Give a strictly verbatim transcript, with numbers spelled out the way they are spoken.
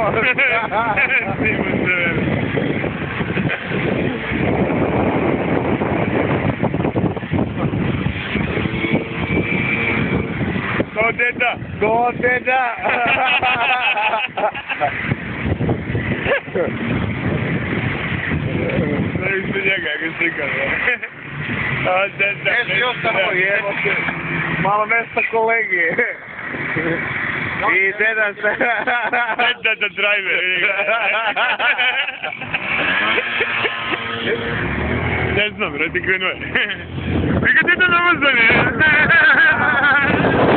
Snimo se. Ko deda? Ko deda? Ne isto njega, ga slikam. A deda, E, svi ostalo, jevo se. Malo mesta kolegi. I deda se... Deda da driver. Ne znam, radi krenuo je. Vika deda namazan je.